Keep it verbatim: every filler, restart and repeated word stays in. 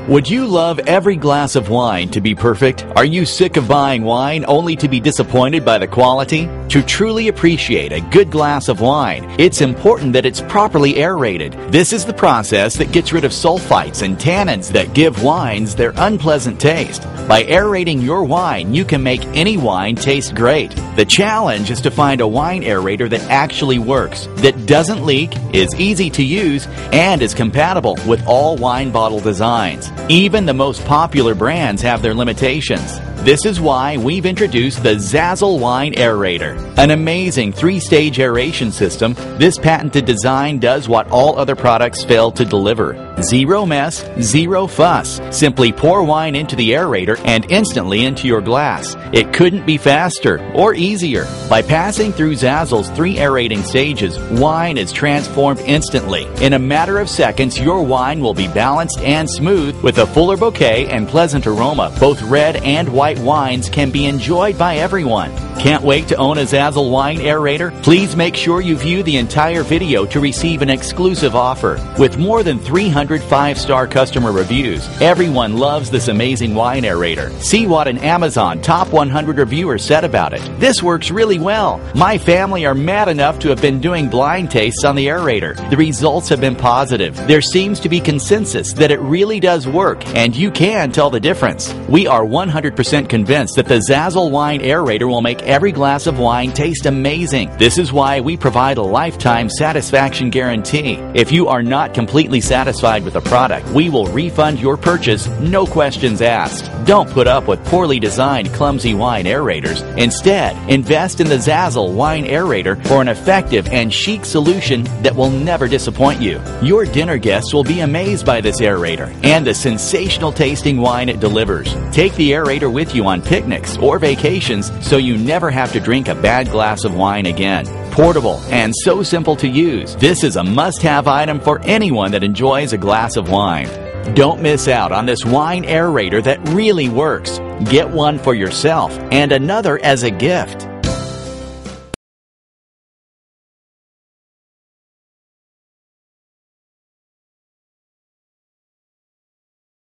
Would you love every glass of wine to be perfect? Are you sick of buying wine only to be disappointed by the quality? To truly appreciate a good glass of wine, it's important that it's properly aerated. This is the process that gets rid of sulfites and tannins that give wines their unpleasant taste. By aerating your wine, you can make any wine taste great. The challenge is to find a wine aerator that actually works, that doesn't leak, is easy to use, and is compatible with all wine bottle designs. Even the most popular brands have their limitations. This is why we've introduced the Zazzol Wine Aerator, an amazing three-stage aeration system. This patented design does what all other products fail to deliver. Zero mess, zero fuss. Simply pour wine into the aerator and instantly into your glass. It couldn't be faster or easier. By passing through Zazzol's three aerating stages, wine is transformed instantly. In a matter of seconds, your wine will be balanced and smooth with a fuller bouquet and pleasant aroma. Both red and white wines can be enjoyed by everyone. Can't wait to own a Zazzol Wine Aerator? Please make sure you view the entire video to receive an exclusive offer. With more than three hundred five-star customer reviews, everyone loves this amazing wine aerator. See what an Amazon top one hundred reviewer said about it. This works really well. My family are mad enough to have been doing blind tastes on the aerator. The results have been positive. There seems to be consensus that it really does work, and you can tell the difference. We are one hundred percent convinced that the Zazzol Wine Aerator will make every glass of wine taste amazing. This is why we provide a lifetime satisfaction guarantee. If you are not completely satisfied with a product, we will refund your purchase, no questions asked. Don't put up with poorly designed, clumsy wine aerators. Instead, invest in the Zazzol Wine Aerator for an effective and chic solution that will never disappoint you. Your dinner guests will be amazed by this aerator and the sensational tasting wine it delivers. Take the aerator with you on picnics or vacations so you never have to drink a bad glass of wine again. Portable and so simple to use, this is a must-have item for anyone that enjoys a glass of wine. Don't miss out on this wine aerator that really works. Get one for yourself and another as a gift.